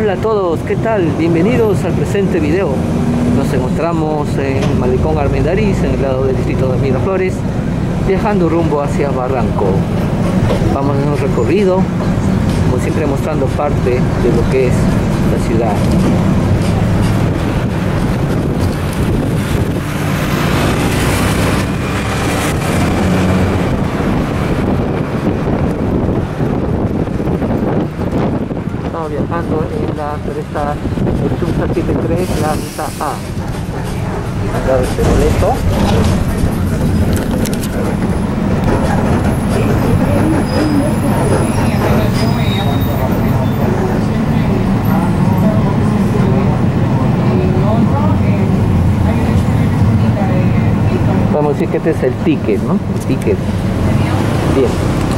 Hola a todos, ¿qué tal? Bienvenidos al presente video. Nos encontramos en Malecón Armendariz, en el lado del distrito de Miraflores, viajando rumbo hacia Barranco. Vamos en un recorrido, como siempre mostrando parte de lo que es la ciudad. Estamos viajando en la cresta del Chumsa 73, la ruta A. Acá este boleto. Vamos a decir que este es el ticket, ¿no? El ticket. Bien.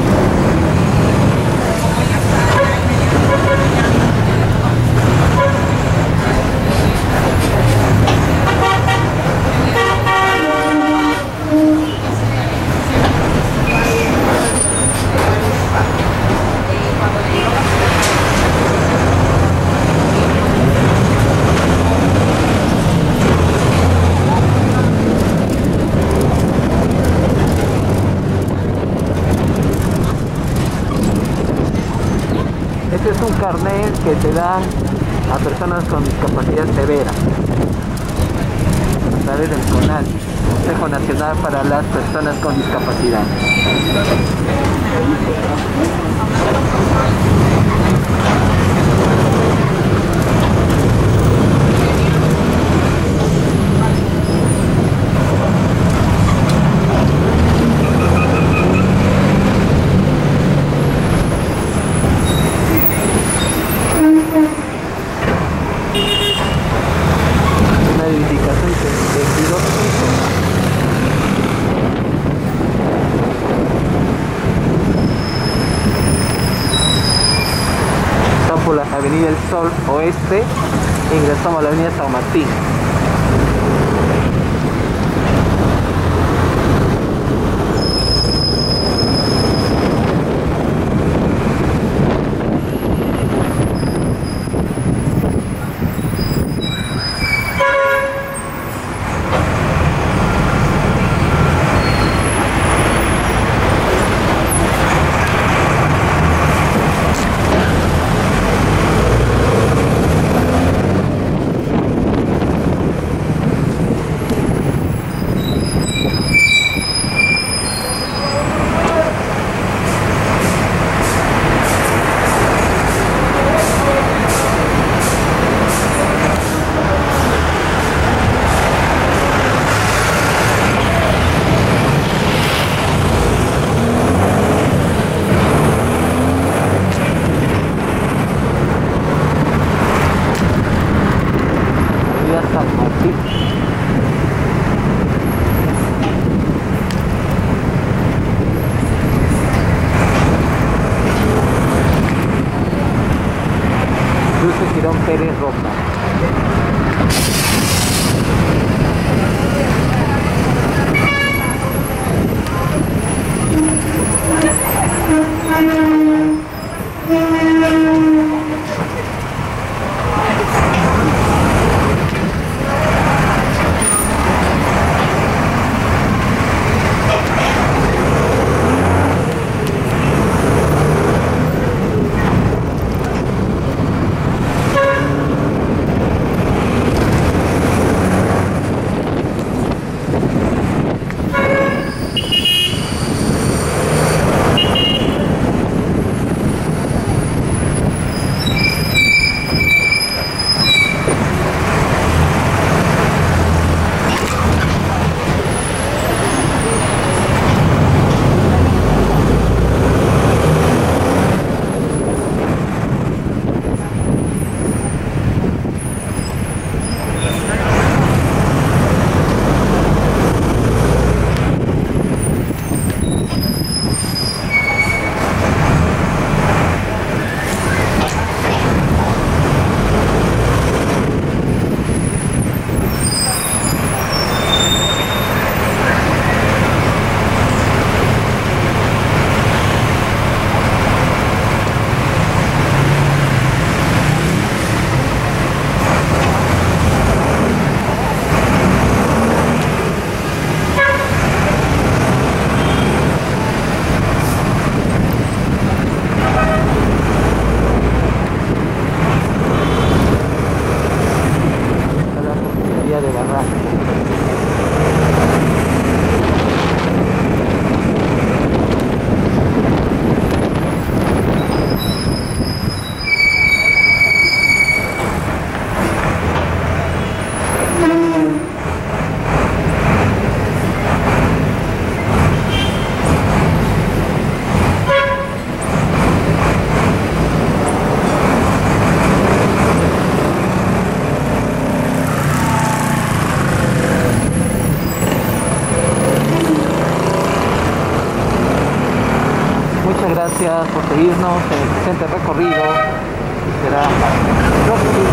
Este es un carnet que te dan a personas con discapacidad severa a través del CONAD, Consejo Nacional para las Personas con Discapacidad. Una edificación de 22 pisos. Está por la Avenida El Sol Oeste, ingresamos a la Avenida San Martín. San Martín. Cruce Girón Pérez Roca. gracias por seguirnos en el presente recorrido. Será hasta el próximo.